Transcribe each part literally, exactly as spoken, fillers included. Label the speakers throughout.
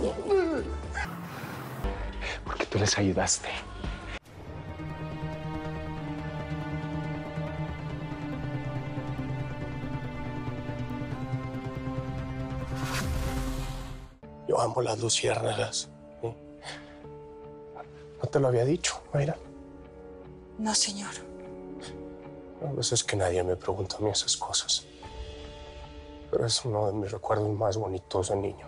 Speaker 1: Porque tú les ayudaste. Yo amo las luciérnagas. ¿Sí? ¿No te lo había dicho, Mayra?
Speaker 2: No, señor.
Speaker 1: A veces que nadie me pregunta a mí esas cosas. Pero es uno de mis recuerdos más bonitos de niño.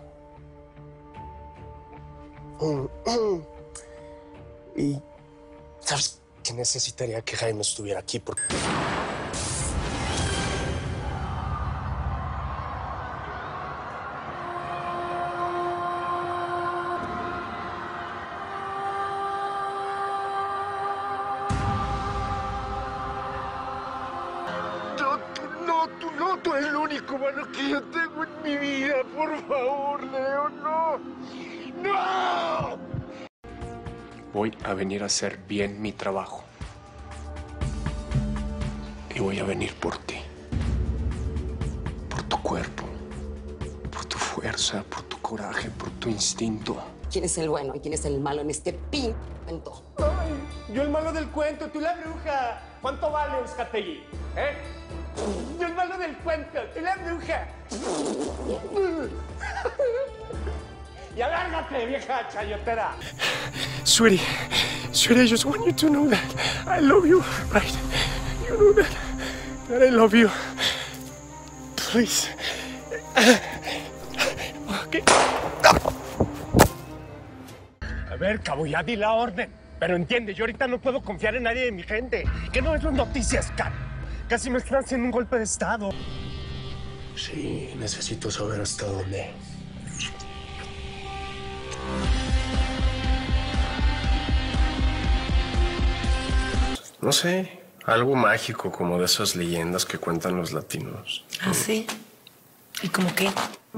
Speaker 1: Y, ¿sabes qué? Necesitaría que Jaime estuviera aquí porque...
Speaker 3: No, tú no, tú eres el único humano que yo tengo en mi vida. Por favor, Leo, no. ¡No!
Speaker 1: Voy a venir a hacer bien mi trabajo. Y voy a venir por ti. Por tu cuerpo. Por tu fuerza, por tu coraje, por tu instinto.
Speaker 2: ¿Quién es el bueno y quién es el malo en este pin cuento?
Speaker 4: Ay, yo el malo del cuento, tú la bruja. ¿Cuánto vale, Euskategui? ¿Eh? Yo el malo del cuento, tú la bruja. Y alárgate, vieja chayotera.
Speaker 1: Sweetie, sweetie, I just want you to know that I love you, right? You know that, that I love you. Please. Okay.
Speaker 4: A ver, cabo, ya di la orden. Pero entiende, yo ahorita no puedo confiar en nadie de mi gente. Que no es las noticias, cara. Casi me están haciendo un golpe de estado.
Speaker 1: Sí, necesito saber hasta dónde. No sé, algo mágico como de esas leyendas que cuentan los latinos.
Speaker 2: ¿Ah, sí? ¿Y cómo qué?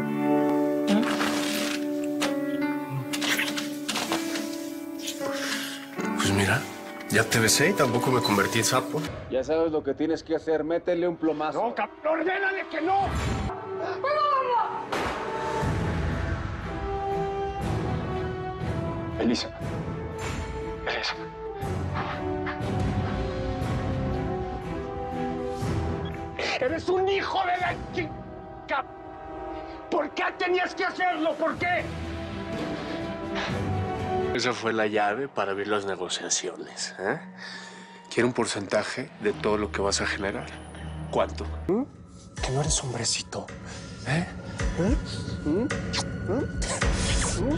Speaker 1: Pues mira, ya te besé y tampoco me convertí en sapo.
Speaker 5: Ya sabes lo que tienes que hacer, métele un plomazo.
Speaker 4: No, cabrón, ordénale que no.
Speaker 1: Elisa. Elisa.
Speaker 4: Eres un hijo de la chica. ¿Por qué tenías que hacerlo? ¿Por qué?
Speaker 1: Esa fue la llave para abrir las negociaciones. ¿Eh? Quiero un porcentaje de todo lo que vas a generar. ¿Cuánto? ¿Mm? Que no eres hombrecito. ¿Eh? ¿Eh? ¿Mm? ¿Mm?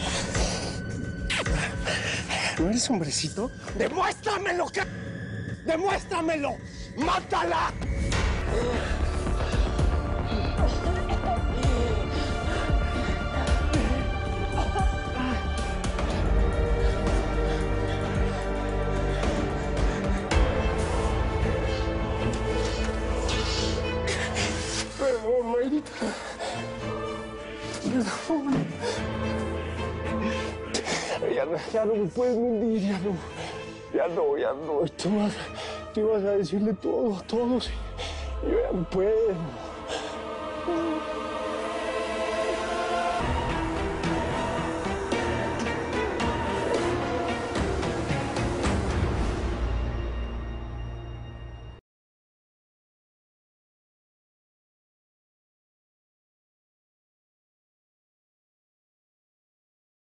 Speaker 1: ¿No eres hombrecito?
Speaker 4: ¡Demuéstramelo, que... ¡Demuéstramelo! ¡Mátala!
Speaker 1: Perdón, Mayrita. Perdón. Ya no, ya no me puedes mentir, ya no. Ya no, ya no. Tú vas, tú vas a decirle todo a todos. Yo ya no puedo.